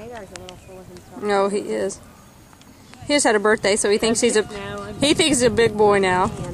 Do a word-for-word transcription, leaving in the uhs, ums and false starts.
Radar's a little full of himself. No, he is. He just had a birthday, so he thinks he's a he thinks he's a big boy now.